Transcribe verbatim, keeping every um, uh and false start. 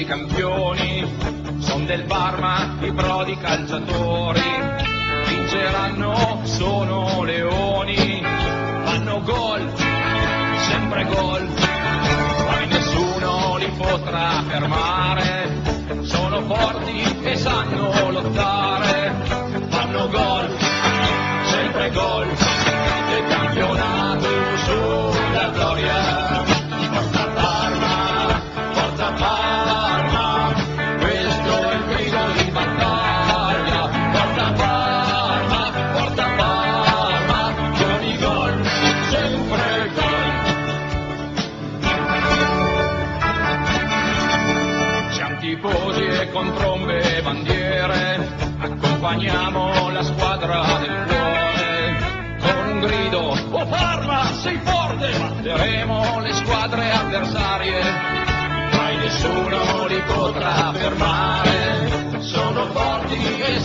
campioni, son del Parma i prodi calciatori, vinceranno, sono leoni, fanno gol, sempre gol, mai nessuno li potrà fermare, sono forti e sanno lottare, fanno gol, sempre gol, del campionato sulla gloria, forza Parma, forza Parma, questo è il grido di battaglia, forza Parma, forza Parma, con i gol, sempre gol. Siamo tifosi e con trombe e bandiere, accompagniamo la squadra del cuore, con un grido, oh Parma, sei forte, batteremo le squadre avversarie, mai nessuno li potrà fermare, sono forti e